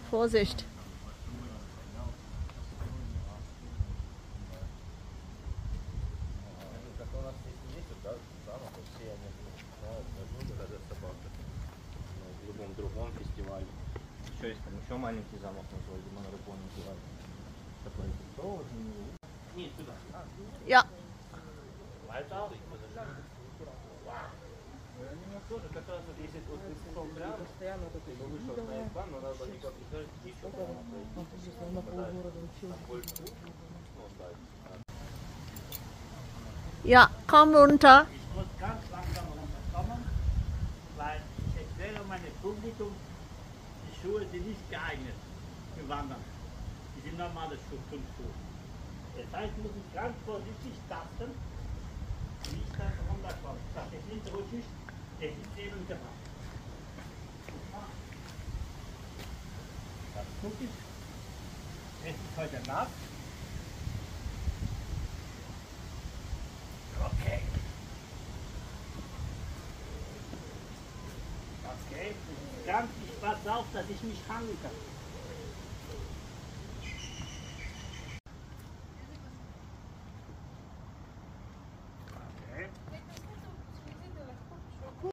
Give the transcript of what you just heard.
Vorsicht. В другом фестивале. Еще есть там еще маленький замок на Зольде, Монорепон называется. Такой проводный. Нет, туда. Ja. Weiter. Тоже как раз вот если вот шел прямо, постоянно вот это вышел на экран, но надо никак не сказать, еще Ja, komm runter. Ich muss ganz langsam runterkommen, weil ich erkläre meinem Publikum, die Schuhe sind nicht geeignet für Wandern. Die sind normale Turnschuhe. Das heißt, muss ich ganz vorsichtig tasten, wie ich dann runterkomme. Das ist nicht rutschig, es ist eben gemacht. Das gucke ich. Es ist heute Nacht. Okay. Okay. Ganz, ich passe auf, dass ich mich fangen kann.